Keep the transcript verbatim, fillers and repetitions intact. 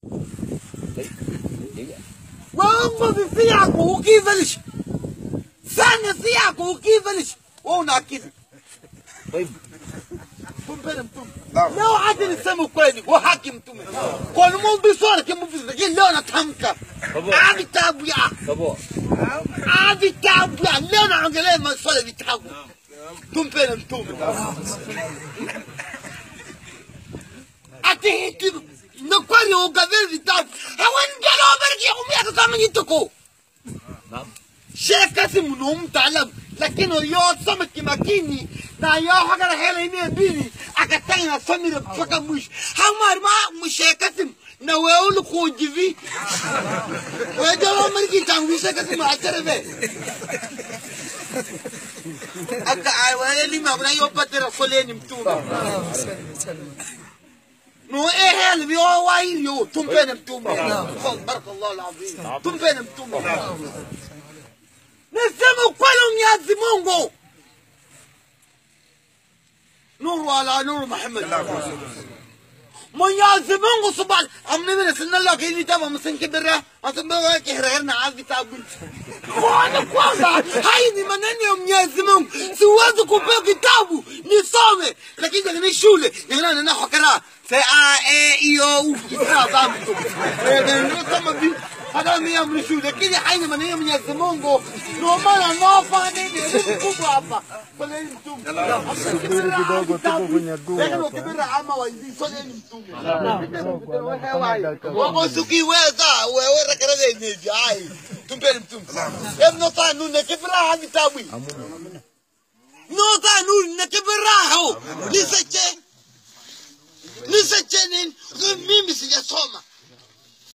Mambo vipi yako ukivalish? Sana si yako ukivalish. Wewe una akili. Tumpele mtume. Leo hata niseme kweli wa haki mtume. Kwa nini mbisora kimvizi lakini leo natamka. Hadi tabu ya. Babo. Hadi tabu ya leo naongelea masuala ya vitabu. Tumpele mtume. Ati hiti nakwani ugaveli vitabu. Hawangelo bariki umia kama nitoko. Naam. Sheikh Kasim ni mtaalamu lakini yote soma kimakini na yao hakana hela ine mbili akatanga samira mpaka mwisho. Hamar ma Sheikh Kasim na wewe ulikujivi. Wewe jamaa mariki tangu Sheikh Kasim atarebe. Aka ai wale lima kuna yopate rasoleni mtume. No ehel bi wairi yo tumpene mtume. Barakallahu alazim. Tumpene mtume. Nasema ukweli Mwenyezi Mungu. Nuru ala nuru Muhammad. Mwenyezi Mungu subhanahu amna mimi nasema Allah kini tama msinkibira atambewa kihirana azi tabu. Kwa kwanza hai ni maneno ya Mwenyezi Mungu. Siwezi kupewa kitabu nisome lakini ni shule nina na hokara say a e i o u kitabu. Eh kama bi hada mimi amrishu lakini haina maneno ya Mwenyezi Mungu ndio maana nafa nini kubwa hapa kwa nini mtume subiri kidogo tupo kwenye dua ndio kibira ama waindi sole ni mtume wao usikiweza wewe rekereze ni jai tumpeni mtume hem no tanu ne kibira hadi tawi no tanu ne kibira ho liseche liseche nini mimi sijasoma